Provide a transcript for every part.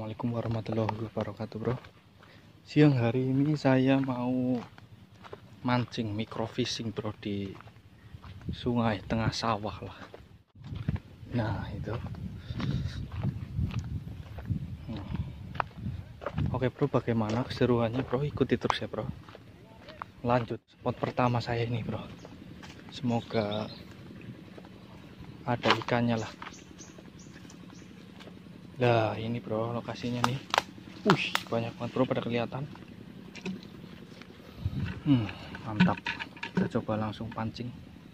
Assalamualaikum warahmatullahi wabarakatuh, bro. Siang hari ini saya mau mancing microfishing, bro, di sungai tengah sawah lah. Nah itu. Oke, bro, bagaimana keseruannya, bro? Ikuti terus ya, bro. Lanjut spot pertama saya ini, bro. Semoga ada ikannya lah. Nah ini, bro, lokasinya nih. Banyak banget, bro, pada kelihatan. Mantap. Kita coba langsung pancing.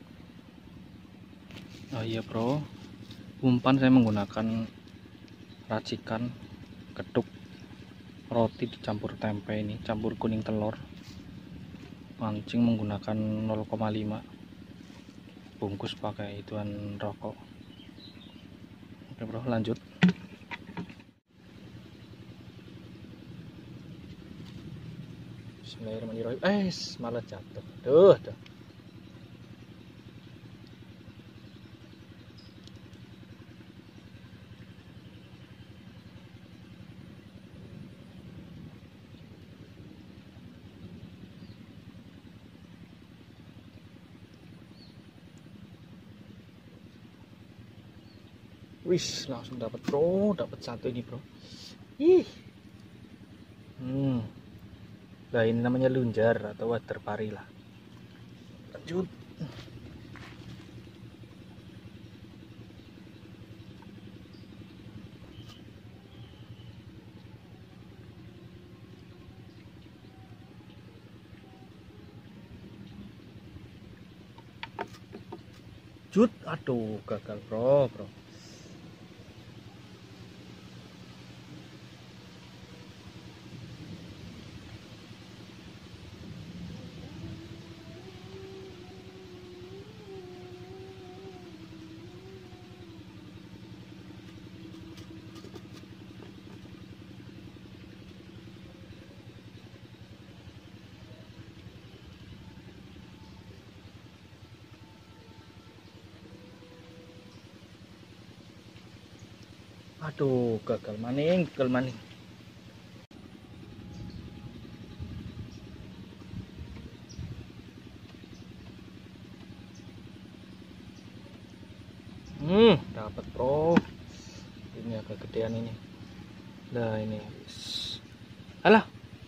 Oh iya, bro, umpan saya menggunakan racikan ketuk roti dicampur tempe, ini campur kuning telur. Pancing menggunakan 0,5, bungkus pakai ituan rokok. Oke, bro, lanjut. Bismillahirrahmanirrahim. Malah jatuh. Duh. Langsung dapat, bro. Dapat satu ini, bro. Nah, ini namanya lunjar atau water pari lah. Lanjut. Aduh, gagal, bro. Aduh, gagal maning. Dapat, bro. Ini agak gedean ini. Nah, ini. Alah.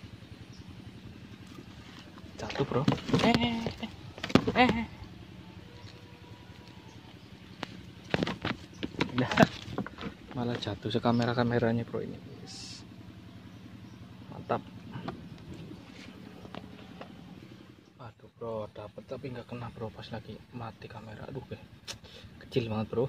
Jatuh, bro. Nah, malah jatuh kameranya, bro, ini. Mantap. Aduh, bro, dapat tapi nggak kena, bro, pas lagi mati kamera. Aduh, kecil banget, bro.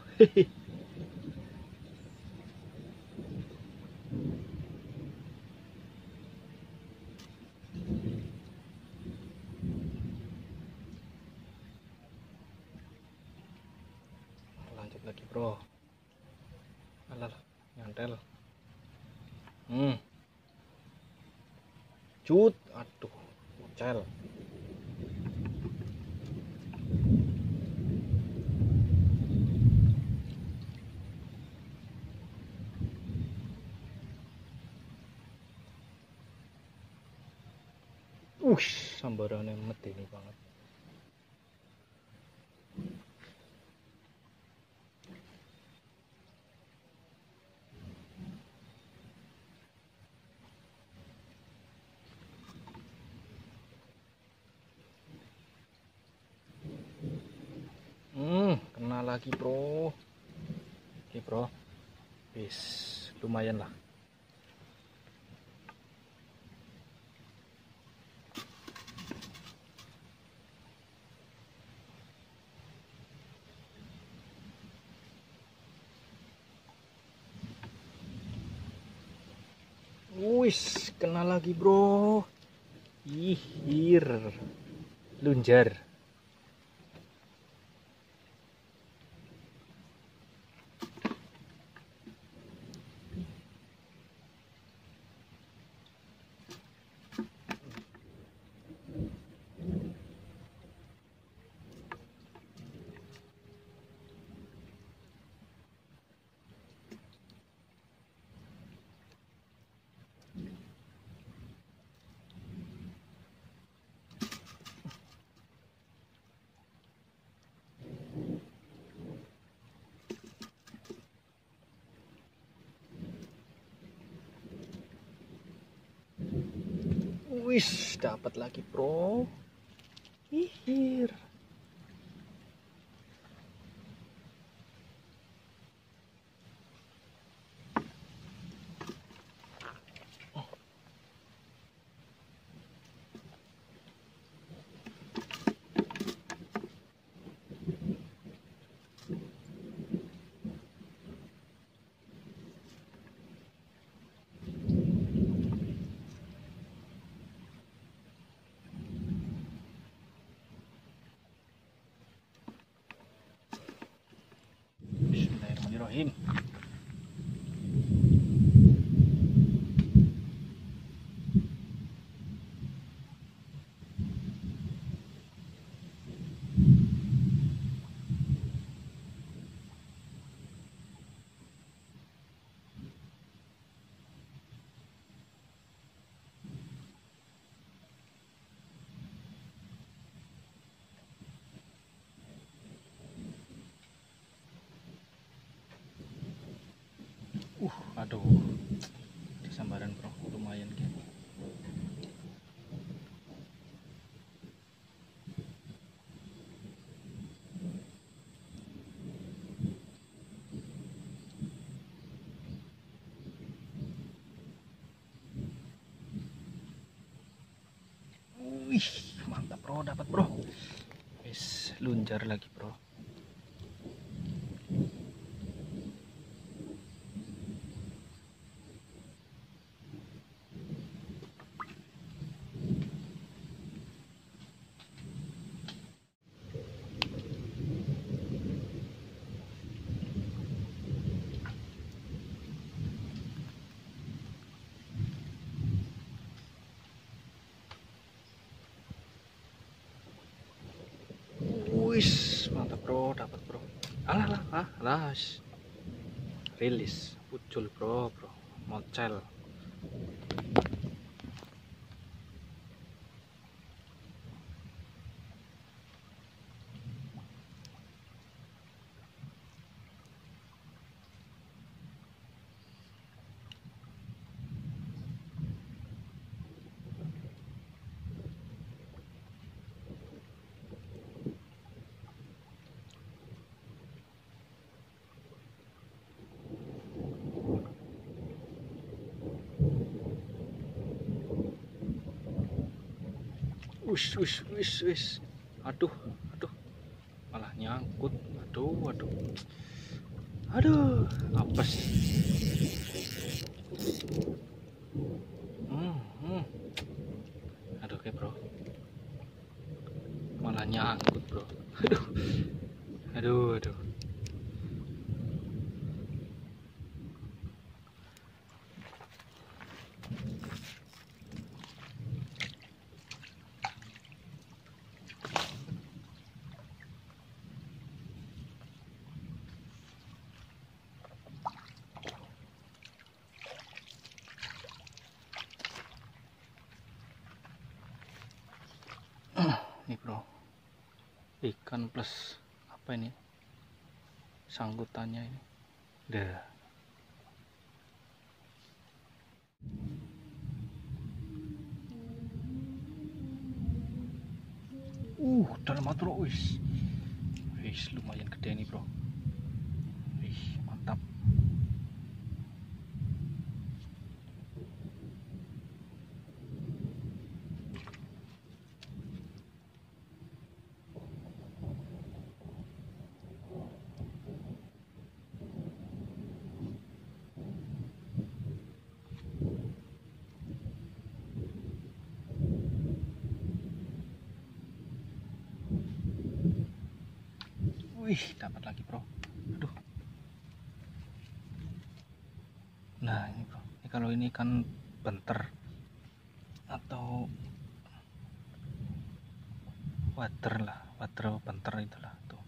Lanjut lagi, bro. Alah, nyantel. Aduh, bocel. Sambarannya medeni banget. Kena lagi, bro. Oke, bro. Lumayan lah. Kena lagi, bro. Lunjar. Wis, dapat lagi, bro. Hihir. Bismillahirrahmanirrahim. Aduh, di sambaran, bro, lumayan gitu. Wih, mantap, bro, dapat, bro. Wis, lunjar lagi, bro. Wis, mantap, bro, dapat, bro. Alah, rilis, ucul, bro, mocel. Wis. Aduh, malah nyangkut. Aduh, apes. Aduh, oke, bro. Malah nyangkut, bro. Aduh. Nih, bro, ikan plus apa ini sangkutannya ini. Dah, dalam bro. Wis, lumayan gede nih, bro. Wih, mantap. Wih, dapat lagi, bro. Aduh. Nah, ini, bro. Ini kalau ini kan benter atau water benter itulah tuh.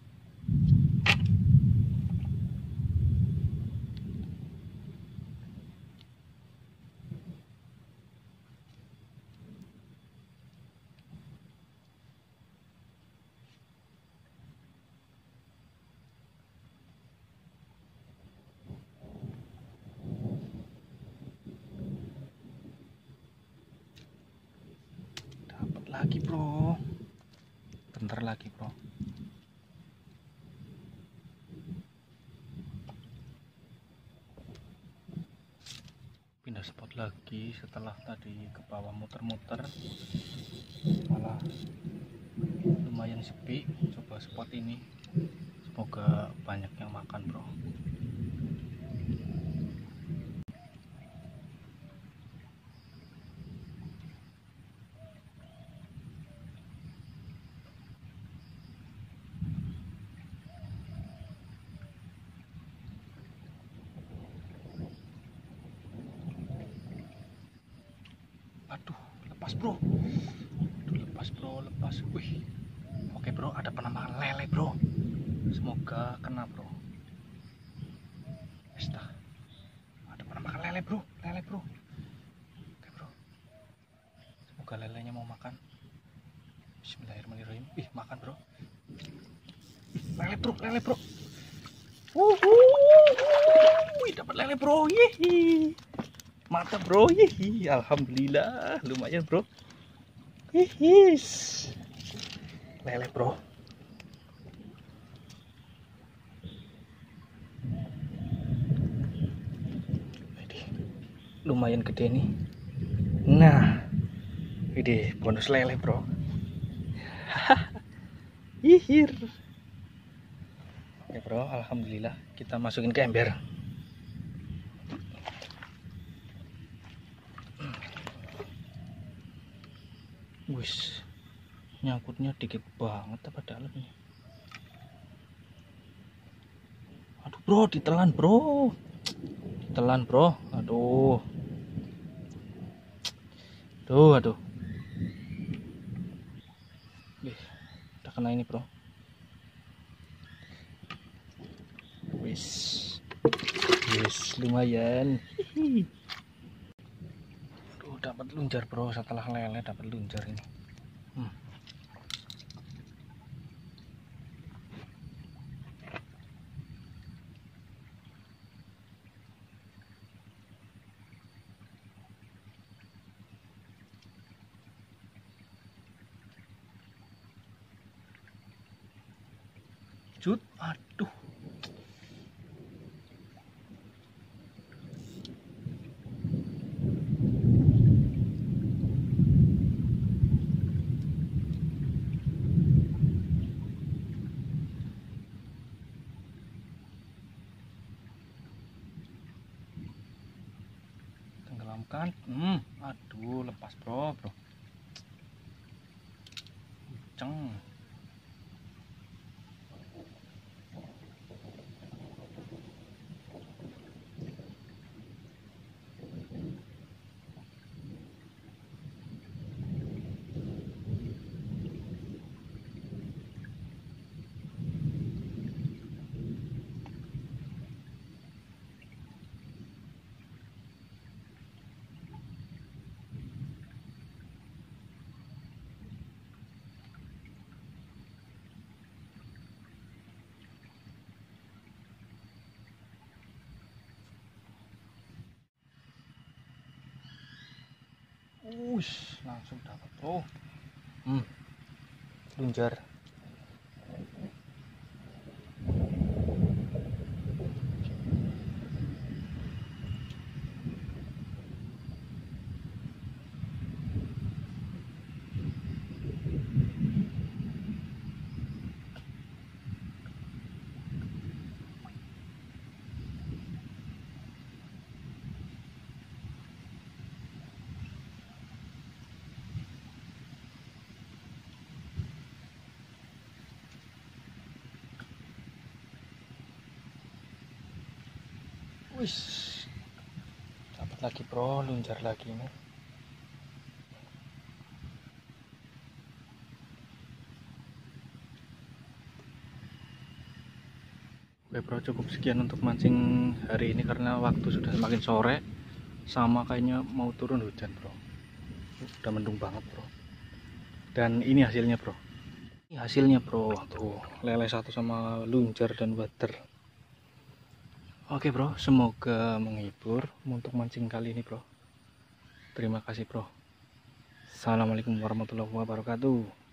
lagi bro, bentar lagi bro. Pindah spot lagi setelah tadi ke bawah muter-muter, malah lumayan sepi. Coba spot ini, semoga banyak yang makan bro. Aduh, lepas bro. Aduh, lepas bro, lepas. Wih. Oke bro, ada penambangan lele bro. Semoga kena bro. Esta. Ada penambangan lele bro, lele bro. Oke bro. Semoga lelenya mau makan. Bismillahirrahmanirrahim. Ih, makan bro. Lele bro, lele bro. Wih, dapat lele bro. Yehi. Mantap bro. Yehi. Alhamdulillah, lumayan bro. Hihis. Lele bro. Lumayan gede nih. Nah, ini bonus lele bro. Hihir. Oke bro, alhamdulillah kita masukin ke ember. Wis, nyangkutnya dikit banget apa dalamnya. Aduh bro, ditelan bro. Ditelan bro. Aduh. Aduh. Udah kena ini bro. Wis, lumayan. Aduh, dapat lunjar bro, setelah lele dapat lunjar ini. Jut, aduh. Tenggelamkan. Aduh, lepas bro. Ceng. Langsung dapat bro. Lunjar. Wis, dapat lagi bro, lunjar lagi nih. Oke bro, cukup sekian untuk mancing hari ini karena waktu sudah semakin sore, sama kayaknya mau turun hujan bro. Udah mendung banget bro. Dan ini hasilnya bro. Ini hasilnya bro, tuh lele satu sama lunjar dan water. Oke bro, semoga menghibur untuk mancing kali ini bro. Terima kasih bro. Assalamualaikum warahmatullahi wabarakatuh.